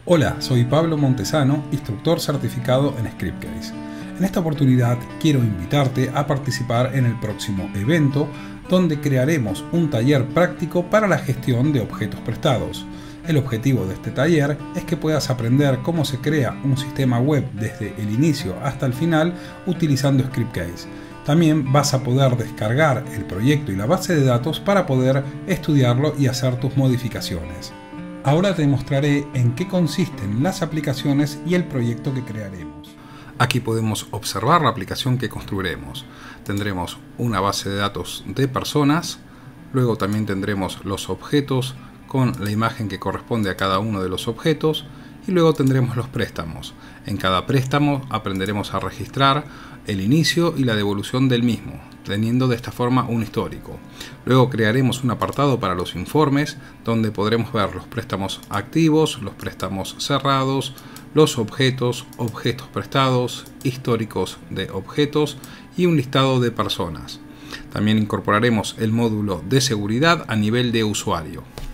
Hola, soy Pablo Montesano, instructor certificado en Scriptcase. En esta oportunidad quiero invitarte a participar en el próximo evento donde crearemos un taller práctico para la gestión de objetos prestados. El objetivo de este taller es que puedas aprender cómo se crea un sistema web desde el inicio hasta el final utilizando Scriptcase. También vas a poder descargar el proyecto y la base de datos para poder estudiarlo y hacer tus modificaciones. Ahora te mostraré en qué consisten las aplicaciones y el proyecto que crearemos. Aquí podemos observar la aplicación que construiremos. Tendremos una base de datos de personas, luego también tendremos los objetos con la imagen que corresponde a cada uno de los objetos y luego tendremos los préstamos. En cada préstamo aprenderemos a registrar el inicio y la devolución del mismo, teniendo de esta forma un histórico. Luego crearemos un apartado para los informes, donde podremos ver los préstamos activos, los préstamos cerrados, los objetos prestados, históricos de objetos y un listado de personas. También incorporaremos el módulo de seguridad a nivel de usuario.